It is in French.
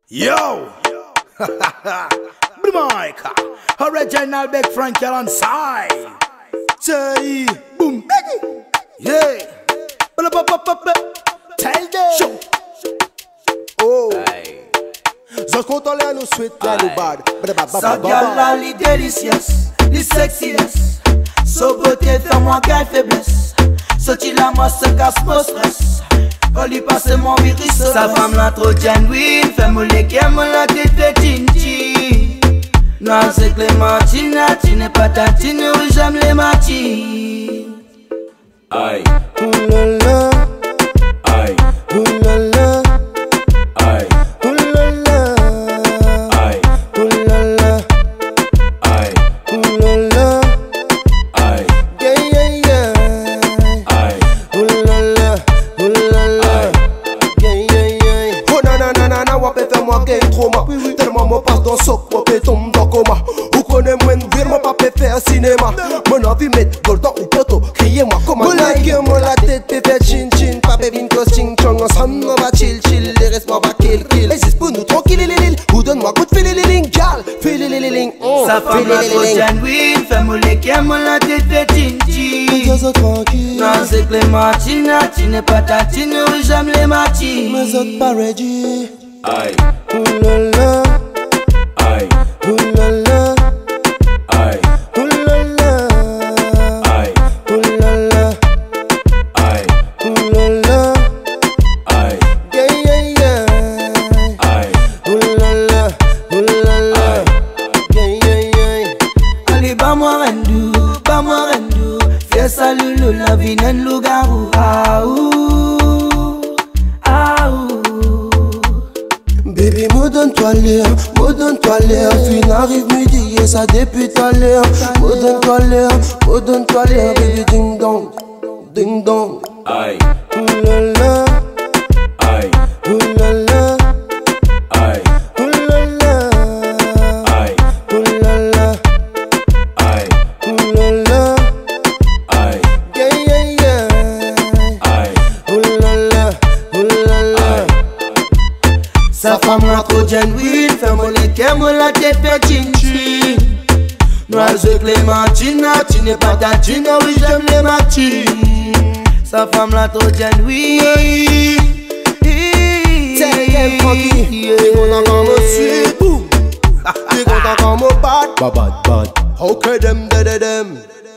Yo! Mike! Original Big Frankie on side. Say, boom, baggy. Yeah. Tell them. Oh. Just go to learn no sweet, learn no bad. Sa girl li delicious, li sexiest. So beauté fait moi gagne faiblesse. Sorti la moi se casse mon stress. Quand lui passe mon virus. Sa femme la trop genuine. Fait moi les qu'elle me la tête fait chinchi. Non c'est Clémentine, tu n'es pas tatine. Oui j'aime les matines. Aïe. Oulala. Aïe. Oulala. Aïe. Oulala. Aïe. Oulala. Aïe. Oulala. Aïe. Yeah, yeah, yeah. Aïe. Oulala. Oulala. Yeah, yeah, yeah. Oh nanana, wap fait moi gain trauma. Tellement moi passe dans soc, wap tombe dans coma. Ou connaît moins de vir, moi pas faire cinéma. Mon envie mettre golden ou poto, criez-moi comme un like. Moi la tête peut faire chin chin, pas vin cause ching chong. Ensemble on va chill chill, les restes moi va kill kill. Et c'est pour nous tranquille lil, ou donne-moi coup de fil lil, gal, fil lil. Sa femme la trop genuine. Fait moi les qu'elle me la tête fait chinchi. Just tranquille. Non c'est Clémentine, tu n'es pas tatine. Oui j'aime les matines. Mais autres pas ready. Aïe. Oulala. Aïe. Oulala. Aïe. Oulala. Aïe. Oulala. Aïe. Oulala. Aïe. Yeah, yeah, yeah. Aïe. Oulala. Oulala. Yeah, yeah, yeah. Allez, ba moi rendou. Fais ça loulou, la vie n'est loup-garou. Ah ouh, ah ouh. Baby, me donne-toi l'air. Tu n'arrives midi et ça depuis tout à l'heure. Me donne-toi l'air, baby, ding dong. Ding dong. Aïe. Oulala. Aïe. Oulala. Aïe. Oulala. Aïe. Oulala. Aïe. Oulala. Aïe. Yeah, yeah, yeah. Aïe. Oulala. Oulala. Sa femme la trop genuine. Fais-moi les qu'elle me la tête fait chin-chin. Noise Clémentine, tu n'es pas tatine. Oui j'aime les matines. Sa femme la trop genuine. Tell them funky. They gonna come and sweet. They gonna come and bad. Bad. Okay, them.